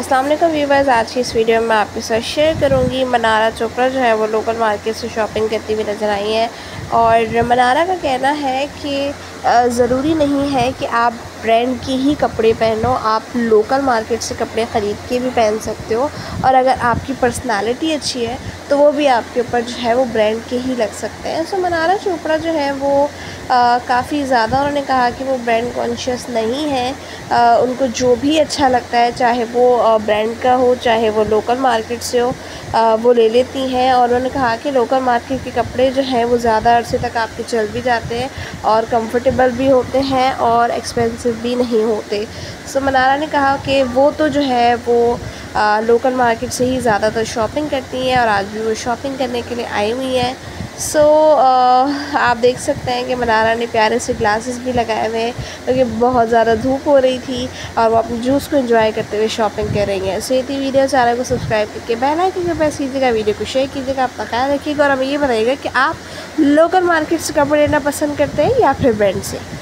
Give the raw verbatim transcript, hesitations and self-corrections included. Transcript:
अस्सलाम वालेकुम व्यूअर्स, आज की इस वीडियो में मैं आपके साथ शेयर करूंगी मनारा चोपड़ा जो है वो लोकल मार्केट से शॉपिंग करती हुई नज़र आई है। और मनारा का कहना है कि ज़रूरी नहीं है कि आप ब्रांड की ही कपड़े पहनो, आप लोकल मार्केट से कपड़े ख़रीद के भी पहन सकते हो। और अगर आपकी पर्सनालिटी अच्छी है तो वो भी आपके ऊपर जो है वो ब्रांड के ही लग सकते हैं। सो मनारा चोपड़ा जो है वो काफ़ी ज़्यादा उन्होंने कहा कि वो ब्रांड कॉन्शियस नहीं है। आ, उनको जो भी अच्छा लगता है, चाहे वो ब्रांड का हो चाहे वो लोकल मार्केट से हो, आ, वो ले लेती हैं। और उन्होंने कहा कि लोकल मार्केट के कपड़े जो हैं वो ज़्यादा अरसे तक आपके चल भी जाते हैं और कंफर्टेबल भी होते हैं और एक्सपेंसिव भी नहीं होते। सो मनारा ने कहा कि वो तो जो है वो आ, लोकल मार्केट से ही ज़्यादातर शॉपिंग करती हैं और आज भी वो शॉपिंग करने के लिए आई हुई हैं। सो so, आप देख सकते हैं कि मनारा ने प्यारे से ग्लासेस भी लगाए हुए हैं क्योंकि बहुत ज़्यादा धूप हो रही थी और वो अपने जूस को एंजॉय करते हुए शॉपिंग कर रही हैं। सो ये थी वीडियो, चैनल को सब्सक्राइब करके बेल आइकन को प्रेस कीजिएगा, वीडियो को शेयर कीजिएगा, अपना ख्याल रखिएगा और हमें ये बताइएगा कि आप लोकल मार्केट से कपड़े लेना पसंद करते हैं या फिर ब्रांड से।